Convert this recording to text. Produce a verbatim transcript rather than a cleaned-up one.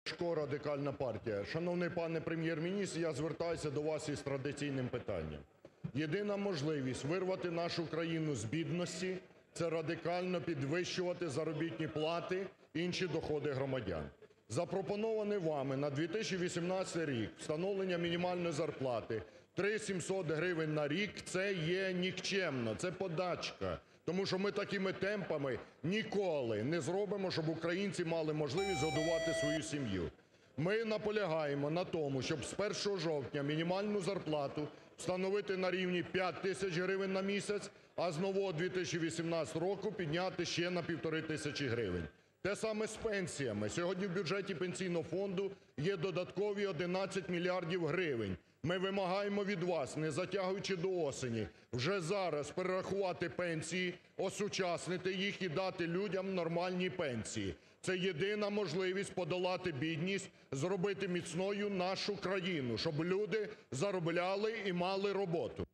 Ляшко, Радикальна партія. Шановний пане Прем'єр-міністр, я звертаюся до вас із традиційним питанням. Єдина можливість вирвати нашу країну з бідності – це радикально підвищувати заробітні плати, інші доходи громадян. Запропоноване вами на дві тисячі вісімнадцятий рік встановлення мінімальної зарплати три тисячі сімсот гривень на рік – це є нікчемно, це подачка. Тому що ми такими темпами ніколи не зробимо, щоб українці мали можливість годувати свою сім'ю. Ми наполягаємо на тому, щоб з першого жовтня мінімальну зарплату встановити на рівні п'ять тисяч гривень на місяць, а з нового дві тисячі вісімнадцятого року підняти ще на півтори тисячі гривень. Те саме з пенсіями. Сьогодні в бюджеті Пенсійного фонду є додаткові одинадцять мільярдів гривень. Ми вимагаємо від вас, не затягуючи до осені, вже зараз перерахувати пенсії, осучаснити їх і дати людям нормальні пенсії. Це єдина можливість подолати бідність, зробити міцною нашу країну, щоб люди заробляли і мали роботу.